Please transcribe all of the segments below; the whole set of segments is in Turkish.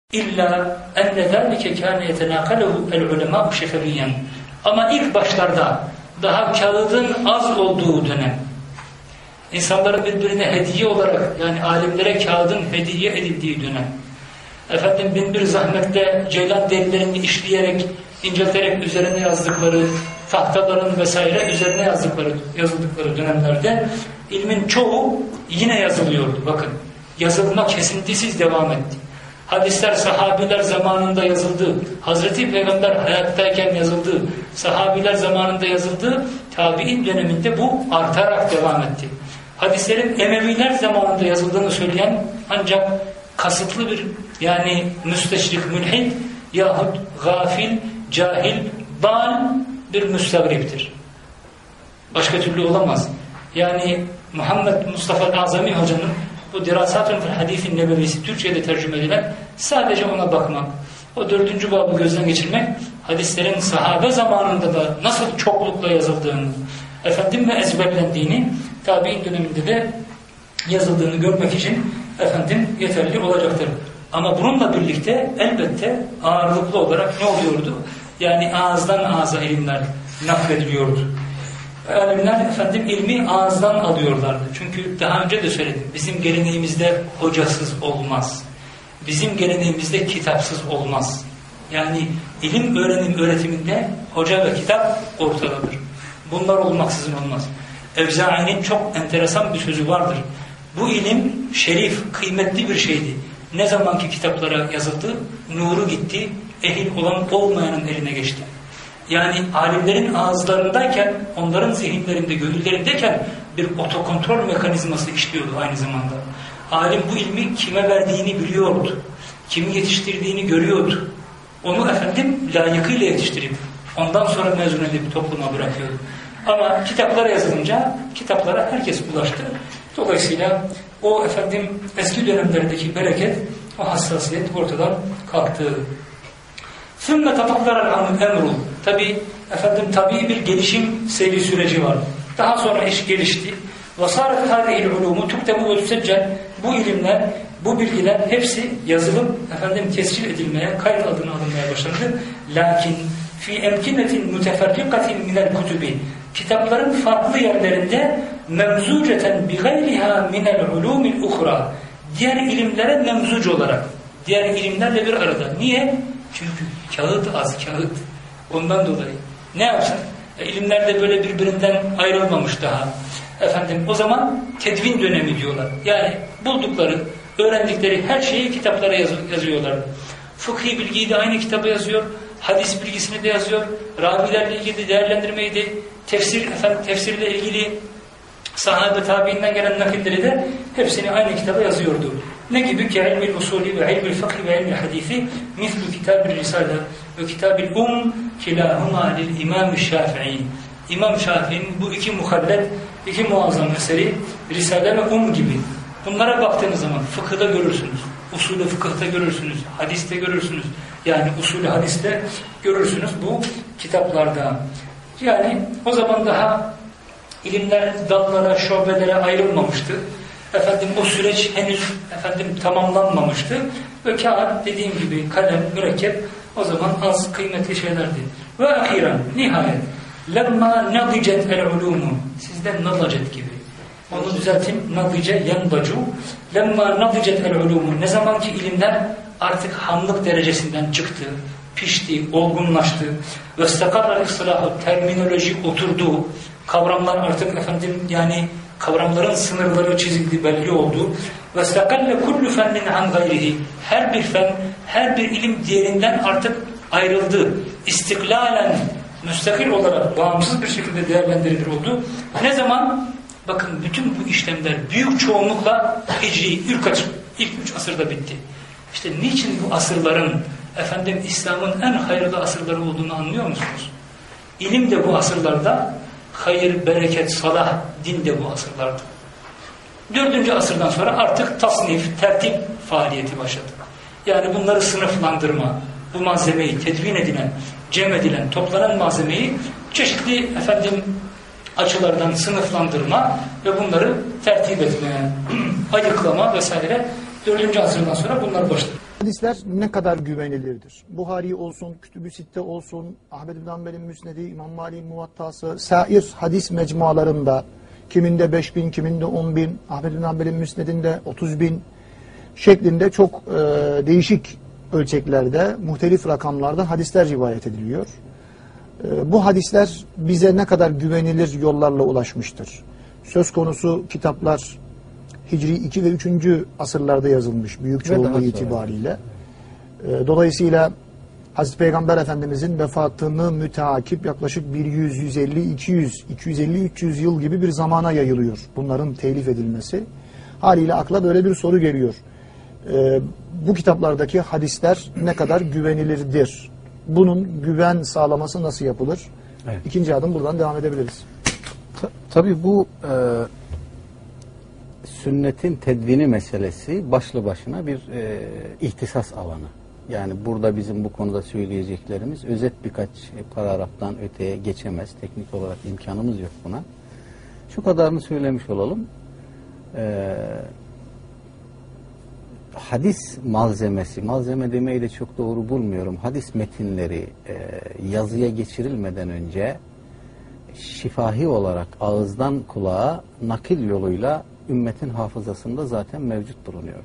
İlla enne zâlike kâne yetenâkalehu el-ulemâ'u şefeviyen. Ama ilk başlarda daha kağıdın az olduğu dönem, insanların birbirine hediye olarak, yani alimlere kağıdın hediye edildiği dönem, bin bir zahmette ceylan derilerini işleyerek, incelterek üzerine yazdıkları, tahtaların vesaire üzerine yazıldıkları dönemlerde ilmin çoğu yine yazılıyordu. Bakın, yazılma kesintisiz devam etti. Hadisler sahabiler zamanında yazıldı. Hazreti Peygamber hayattayken yazıldı. Sahabiler zamanında yazıldı. Tabi'in döneminde bu artarak devam etti. Hadislerin Emeviler zamanında yazıldığını söyleyen ancak kasıtlı bir, yani müsteşrik, mülhid yahut gafil, cahil, dal bir müstegriptir. Başka türlü olamaz. Yani Muhammed Mustafa Azami Hoca'nın bu Dirasatun fil Hadis-i Nebevisi Türkçe'de tercüme edilen, sadece ona bakmak, o 4. babı gözden geçirmek, hadislerin sahabe zamanında da nasıl çoklukla yazıldığını, ve ezberlendiğini, tabi'in döneminde de yazıldığını görmek için yeterli olacaktır. Ama bununla birlikte elbette ağırlıklı olarak ne oluyordu? Yani ağızdan ağza ilimler naklediliyordu. Alimler ilmi ağızdan alıyorlardı. Çünkü daha önce de söyledim. Bizim geleneğimizde hocasız olmaz. Bizim geleneğimizde kitapsız olmaz. Yani ilim öğretiminde hoca ve kitap ortadadır. Bunlar olmaksızın olmaz. Evzai'nin çok enteresan bir sözü vardır. Bu ilim şerif, kıymetli bir şeydi. Ne zamanki kitaplara yazıldı, nuru gitti, ehil olan olmayanın eline geçti. Yani alimlerin ağızlarındayken, onların zihinlerinde, gönüllerindeyken bir otokontrol mekanizması işliyordu aynı zamanda. Alim bu ilmi kime verdiğini biliyordu. Kimi yetiştirdiğini görüyordu. Onu layıkıyla yetiştirip ondan sonra mezun edip topluma bırakıyordu. Ama kitaplara yazılınca kitaplara herkes ulaştı. Dolayısıyla o eski dönemlerdeki bereket, o hassasiyet ortadan kalktı. ثُمَّ تَطَقَّرَ الْاَمْرُ Tabii bir gelişim seyri süreci var. Daha sonra iş gelişti. وَصَارَتْ هَذِهِ الْعُلُومُ تُكْتَبُ وَتُسَجَّلْ Bu ilimler, bu bilgiler hepsi yazılıp tescil edilmeye, kayıt adına alınmaya başlandı. Lakin فِي اَمْكِنَةٍ مُتَفَرِّقَةٍ مِنَ الْكُتُبِ Kitapların farklı yerlerinde memzuceten bighayriha min el-ulum el-ukhra diğer ilimlere memzuc olarak, diğer ilimlerle bir arada. Niye? Çünkü kağıt az, kağıt. Ondan dolayı. Ne yapsın? İlimler de böyle birbirinden ayrılmamış daha. O zaman tedvin dönemi diyorlar. Yani buldukları, öğrendikleri her şeyi kitaplara yazıyorlar. Fıkhi bilgiyi de aynı kitaba yazıyor. Hadis bilgisini de yazıyor. Ravilerle ilgili değerlendirmeyi de, tefsirle ilgili sahabe tabiinden gelen nakilleri de hepsini aynı kitaba yazıyordu. Ne gibi ki ilmi usulü ve ilmi fıkhi ve ilmi hadisi mislu kitab-ı risale ve kitab-ı kilahuma lil İmam Şafii. İmam Şafii'nin bu iki muhallet, iki muazzam eseri Risale ve gibi. Bunlara baktığınız zaman fıkıhda görürsünüz, usulü fıkıhta görürsünüz, hadiste görürsünüz. Yani usulü hadiste görürsünüz bu kitaplarda. Yani o zaman daha ilimler dallara, şubelere ayrılmamıştı. O süreç henüz tamamlanmamıştı. Ve kağıt, dediğim gibi kalem, mürekkep o zaman az kıymetli şeylerdi. Ve ahiren, nihayet lemma nadicet el-ulumu sizden nadacet gibi. Onu düzeltin, nadice yandacu. Lemma nadicet el-ulumu ne zamanki ilimler artık hamlık derecesinden çıktı, pişti, olgunlaştı. Ve stekarra istilahu terminoloji oturdu. Kavramlar artık yani kavramların sınırları çizildi, belli oldu. Ve stakalle kullu fennin an gayrihi her bir fen, her bir ilim diğerinden artık ayrıldı. İstiklalen, müstakil olarak bağımsız bir şekilde değerlendirilir oldu. Ne zaman? Bakın bütün bu işlemler büyük çoğunlukla hicri ilk 3 asırda bitti. İşte niçin bu asırların İslam'ın en hayırlı asırları olduğunu anlıyor musunuz? İlim de bu asırlarda, hayır, bereket, salah, din de bu asırlarda. 4. asırdan sonra artık tasnif, tertip faaliyeti başladı. Yani bunları sınıflandırma, bu malzemeyi tedvin edilen, cem edilen, toplanan malzemeyi çeşitli açılardan sınıflandırma ve bunları tertip etme, ayıklama vesaire 4. asırdan sonra bunlar başladı. Hadisler ne kadar güvenilirdir? Buhari olsun, Kütüb-ü Sitte olsun, Ahmed bin Hanbel'in Müsnedi, İmam Malik'in Muvattası, sair hadis mecmualarında kiminde 5.000, kiminde 10.000, Ahmed bin Hanbel'in Müsnedinde 30.000 şeklinde çok değişik ölçeklerde, muhtelif rakamlarda hadisler rivayet ediliyor. Bu hadisler bize ne kadar güvenilir yollarla ulaşmıştır? Söz konusu kitaplar Hicri 2 ve 3. asırlarda yazılmış büyük çoğunluğu itibariyle. Dolayısıyla Hazreti Peygamber Efendimizin vefatını müteakip yaklaşık 100, 150, 200, 250, 300 yıl gibi bir zamana yayılıyor bunların telif edilmesi. Haliyle akla böyle bir soru geliyor. Bu kitaplardaki hadisler ne kadar güvenilirdir? Bunun güven sağlaması nasıl yapılır? Evet. İkinci adım buradan devam edebiliriz. Tabii bu sünnetin tedvini meselesi başlı başına bir ihtisas alanı. Yani burada bizim bu konuda söyleyeceklerimiz özet birkaç paragraftan öteye geçemez. Teknik olarak imkanımız yok buna. Şu kadarını söylemiş olalım. Hadis malzemesi, malzeme demeyi de çok doğru bulmuyorum. Hadis metinleri yazıya geçirilmeden önce şifahi olarak ağızdan kulağa nakil yoluyla ümmetin hafızasında zaten mevcut bulunuyordu.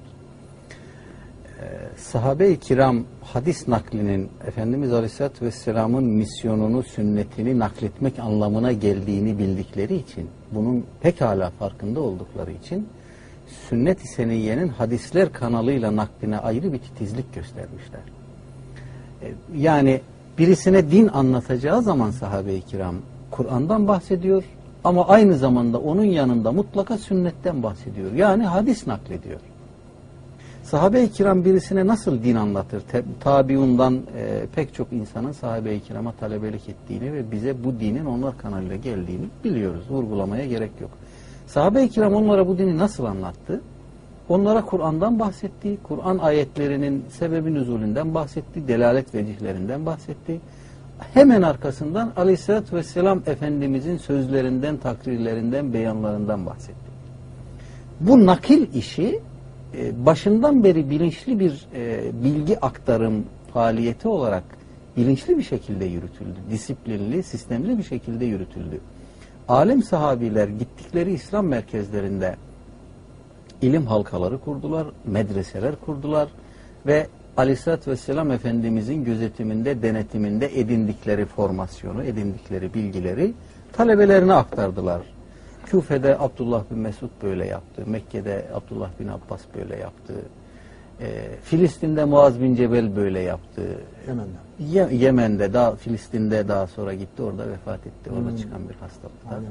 Sahabe-i kiram hadis naklinin Efendimiz Aleyhisselatü Vesselam'ın misyonunu, sünnetini nakletmek anlamına geldiğini bildikleri için, bunun pekala farkında oldukları için sünnet-i seniyyenin hadisler kanalıyla nakline ayrı bir titizlik göstermişler. Yani birisine din anlatacağı zaman sahabe-i kiram Kur'an'dan bahsediyor ama aynı zamanda onun yanında mutlaka sünnetten bahsediyor. Yani hadis naklediyor. Sahabe-i kiram birisine nasıl din anlatır? Tabiundan pek çok insanın sahabe-i kirama talebelik ettiğini ve bize bu dinin onlar kanalıyla geldiğini biliyoruz. Vurgulamaya gerek yok. Sahabe-i kiram onlara bu dini nasıl anlattı? Onlara Kur'an'dan bahsetti, Kur'an ayetlerinin sebebi nüzulünden bahsetti, delalet vecihlerinden bahsetti. Hemen arkasından Aleyhisselatü Vesselam Efendimizin sözlerinden, takrirlerinden, beyanlarından bahsetti. Bu nakil işi başından beri bilinçli bir bilgi aktarım faaliyeti olarak bilinçli bir şekilde yürütüldü. Disiplinli, sistemli bir şekilde yürütüldü. Alim sahabiler gittikleri İslam merkezlerinde ilim halkaları kurdular, medreseler kurdular ve Aleyhisselatü Vesselam Efendimizin gözetiminde, denetiminde edindikleri formasyonu, edindikleri bilgileri talebelerine aktardılar. Küfe'de Abdullah bin Mesud böyle yaptı, Mekke'de Abdullah bin Abbas böyle yaptı, Filistin'de Muaz bin Cebel böyle yaptı. Yemen'de, Filistin'de daha sonra gitti, orada vefat etti. Orada çıkan bir hastalıkta.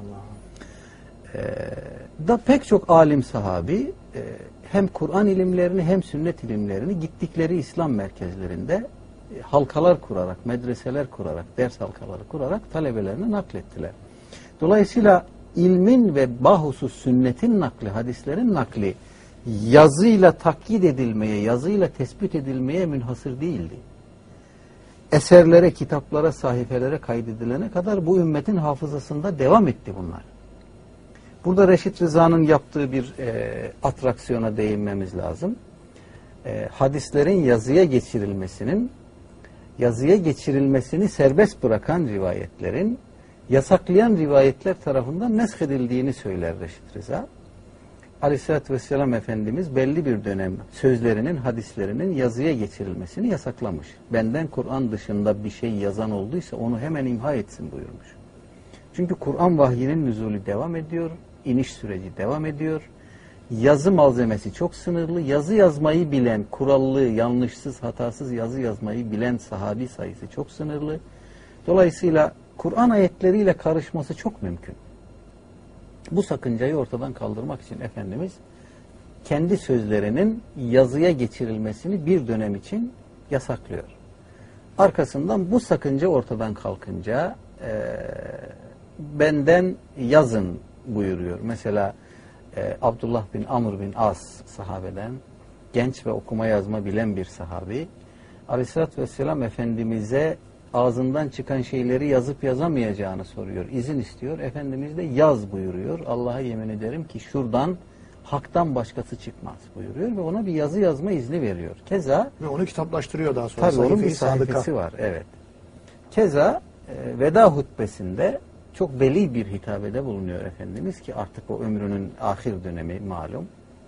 Da pek çok alim sahabi hem Kur'an ilimlerini hem sünnet ilimlerini gittikleri İslam merkezlerinde halkalar kurarak, medreseler kurarak, ders halkaları kurarak talebelerine naklettiler. Dolayısıyla ilmin ve bahusus sünnetin nakli, hadislerin nakli yazıyla takyit edilmeye, yazıyla tespit edilmeye münhasır değildi. Eserlere, kitaplara, sahifelere kaydedilene kadar bu ümmetin hafızasında devam etti bunlar. Burada Reşit Rıza'nın yaptığı bir atraksiyona değinmemiz lazım. Hadislerin yazıya geçirilmesini serbest bırakan rivayetlerin yasaklayan rivayetler tarafından neshedildiğini söyler Reşit Rıza. Aleyhisselatü Vesselam Efendimiz belli bir dönem sözlerinin, hadislerinin yazıya geçirilmesini yasaklamış. Benden Kur'an dışında bir şey yazan olduysa onu hemen imha etsin buyurmuş. Çünkü Kur'an vahyinin nüzulü devam ediyor, iniş süreci devam ediyor. Yazı malzemesi çok sınırlı. Yazı yazmayı bilen, kurallı, yanlışsız, hatasız yazı yazmayı bilen sahabi sayısı çok sınırlı. Dolayısıyla Kur'an ayetleriyle karışması çok mümkün. Bu sakıncayı ortadan kaldırmak için Efendimiz kendi sözlerinin yazıya geçirilmesini bir dönem için yasaklıyor. Arkasından bu sakınca ortadan kalkınca benden yazın buyuruyor. Mesela Abdullah bin Amr bin As sahabeden, genç ve okuma yazma bilen bir sahabi, Aleyhisselatü Vesselam Efendimiz'e ağzından çıkan şeyleri yazıp yazamayacağını soruyor. İzin istiyor. Efendimiz de yaz buyuruyor. Allah'a yemin ederim ki şuradan haktan başkası çıkmaz buyuruyor ve ona bir yazı yazma izni veriyor. Keza Ve onu kitaplaştırıyor daha sonra. tabii onun bir Sayfa-i Sadıka. sayfası var. Evet. Keza veda hutbesinde çok beli bir hitabede bulunuyor Efendimiz ki artık o ömrünün ahir dönemi malum.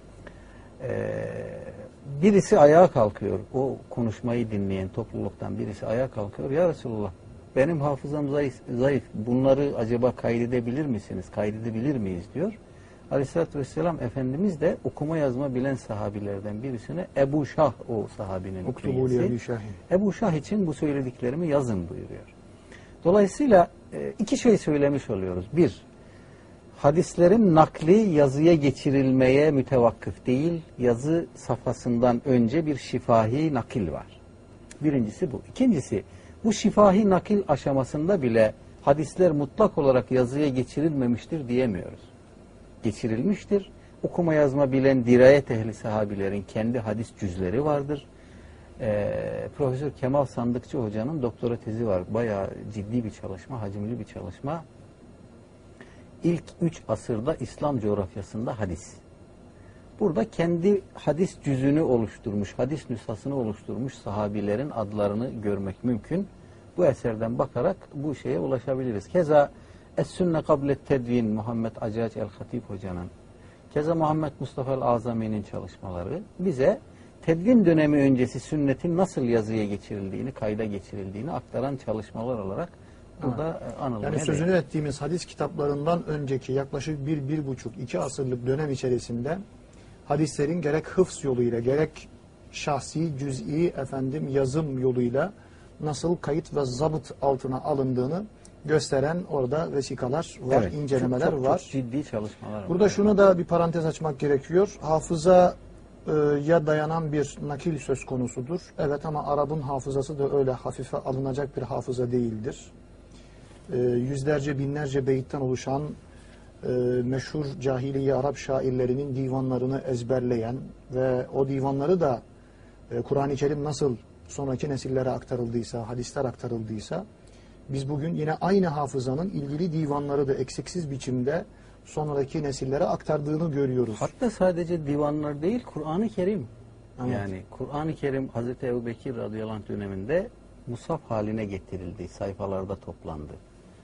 Birisi ayağa kalkıyor. O konuşmayı dinleyen topluluktan birisi ayağa kalkıyor. Ya Resulullah, benim hafızam zayıf. Bunları acaba kaydedebilir misiniz? Kaydedebilir miyiz diyor. Aleyhisselatü Vesselam Efendimiz de okuma yazma bilen sahabilerden birisine Ebu Şah, o sahabinin künyesi, Ebu Şah için bu söylediklerimi yazın buyuruyor. Dolayısıyla iki şey söylemiş oluyoruz. Bir, hadislerin nakli yazıya geçirilmeye mütevakkıf değil, yazı safhasından önce bir şifahi nakil var. Birincisi bu. İkincisi, bu şifahi nakil aşamasında bile hadisler mutlak olarak yazıya geçirilmemiştir diyemiyoruz. Geçirilmiştir. Okuma yazma bilen dirayet ehli sahabilerin kendi hadis cüzleri vardır. Profesör Kemal Sandıkçı Hoca'nın doktora tezi var. Bayağı ciddi bir çalışma, hacimli bir çalışma. İlk 3 asırda İslam coğrafyasında hadis. Burada kendi hadis cüzünü oluşturmuş, hadis nüshasını oluşturmuş sahabilerin adlarını görmek mümkün. Bu eserden bakarak bu şeye ulaşabiliriz. Keza Es-Sünne Kablet Tedvin Muhammed Acac el-Hatip Hoca'nın, keza Muhammed Mustafa el-Azami'nin çalışmaları bize tedvin dönemi öncesi sünnetin nasıl yazıya geçirildiğini, kayda geçirildiğini aktaran çalışmalar olarak burada anılmaya Yani sözünü ettiğimiz hadis kitaplarından önceki yaklaşık 1-1,5-2 asırlık dönem içerisinde hadislerin gerek hıfz yoluyla gerek şahsi, cüz'i yazım yoluyla nasıl kayıt ve zabıt altına alındığını gösteren orada vesikalar var, evet, incelemeler çok var. Çok ciddi çalışmalar var. Burada şunu da bir parantez açmak gerekiyor. Hafızaya dayanan bir nakil söz konusudur. Evet, ama Arap'ın hafızası da öyle hafife alınacak bir hafıza değildir. Yüzlerce, binlerce beyitten oluşan meşhur cahiliye Arap şairlerinin divanlarını ezberleyen ve o divanları da Kur'an-ı Kerim nasıl sonraki nesillere aktarıldıysa, hadisler aktarıldıysa, biz bugün yine aynı hafızanın ilgili divanları da eksiksiz biçimde sonraki nesillere aktardığını görüyoruz. Hatta sadece divanlar değil, Kur'an-ı Kerim. Evet. Yani Kur'an-ı Kerim Hazreti Ebubekir radıyallahu anh döneminde musaf haline getirildi, sayfalarda toplandı.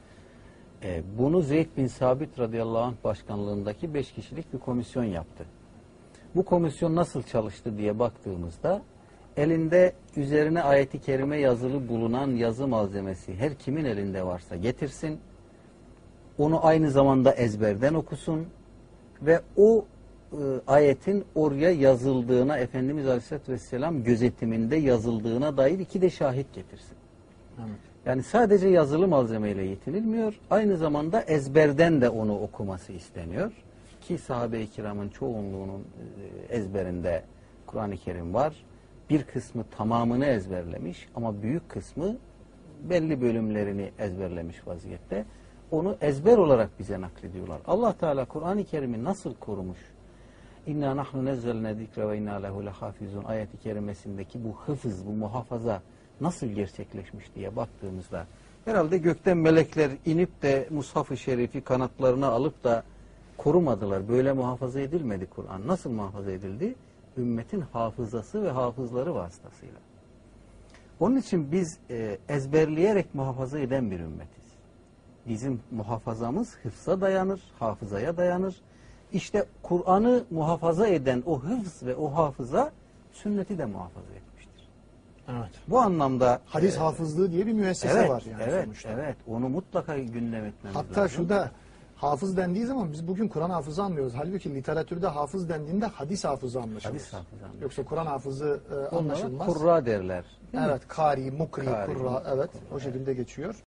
Bunu Zeyd bin Sabit radıyallahu anh başkanlığındaki 5 kişilik bir komisyon yaptı. Bu komisyon nasıl çalıştı diye baktığımızda, elinde üzerine ayeti kerime yazılı bulunan yazı malzemesi her kimin elinde varsa getirsin, onu aynı zamanda ezberden okusun ve o ayetin oraya yazıldığına, Efendimiz Aleyhisselatü Vesselam gözetiminde yazıldığına dair 2 de şahit getirsin. Evet. Yani sadece yazılı malzemeyle yetinilmiyor, aynı zamanda ezberden de onu okuması isteniyor. Ki sahabe-i kiramın çoğunluğunun ezberinde Kur'an-ı Kerim var. Bir kısmı tamamını ezberlemiş ama büyük kısmı belli bölümlerini ezberlemiş vaziyette. Onu ezber olarak bize naklediyorlar. Allah Teala Kur'an-ı Kerim'i nasıl korumuş? İnna nahnu nezzelne zikre ve inna lehu lehafizun ayeti kerimesindeki bu hıfız, bu muhafaza nasıl gerçekleşmiş diye baktığımızda herhalde gökten melekler inip de Mushaf-ı Şerif'i kanatlarına alıp da korumadılar. Böyle muhafaza edilmedi Kur'an. Nasıl muhafaza edildi? Ümmetin hafızası ve hafızları vasıtasıyla. Onun için biz ezberleyerek muhafaza eden bir ümmetiz. Bizim muhafazamız hıfza dayanır, hafızaya dayanır. İşte Kur'an'ı muhafaza eden o hıfz ve o hafıza sünneti de muhafaza etmiştir. Evet. Bu anlamda Hadis hafızlığı diye bir müessese var yani evet, sonuçta. evet. Onu mutlaka gündem etmemiz lazım. Hatta şurada hafız dendiği zaman biz bugün Kur'an hafızı anlıyoruz. Halbuki literatürde hafız dendiğinde hadis hafızı anlaşılır. Hadis hafızı anlaşılır. Yoksa Kur'an hafızı anlaşılmaz. Kurra derler. Evet, kari, mukri, Kari, kurra, mukri, evet kurra, o şekilde geçiyor.